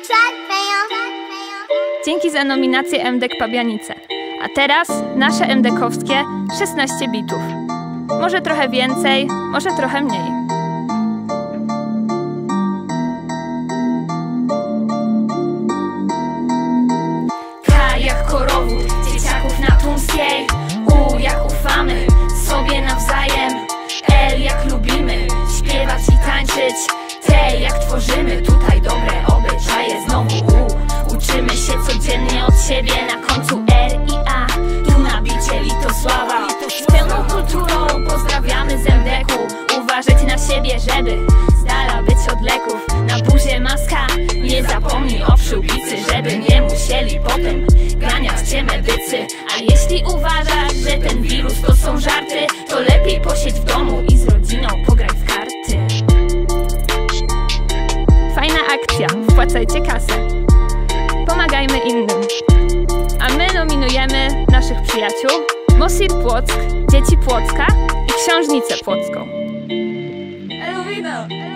Dzięki za nominację MDK Pabianice. A teraz nasze MDK-owskie 16 bitów. Może trochę więcej, może trochę mniej. K jak korowód, dzieciaków na Tunskiej. U jak ufamy sobie nawzajem. L jak lubimy śpiewać i tańczyć. T jak tworzymy tutaj dobre obyczaje. Znowu U, uczymy się codziennie od siebie. Na końcu R i A, tu na bicie Litosława. Z pełną kulturą pozdrawiamy z MDK-u. Uważać na siebie, żeby z dala być od leków. Na buzie maska, nie zapomnij o przyłbicy, żeby nie musieli potem ganiać cię medycy. A jeśli uważasz, że ten wirus to są żarty, to lepiej posiedź w domu i z rodziną pograj w karty. Fajna akcja, wpłacajcie kasę. Pomagajmy innym. A my nominujemy naszych przyjaciół Mosir Płock, Dzieci Płocka i Książnicę Płocką. Elowino!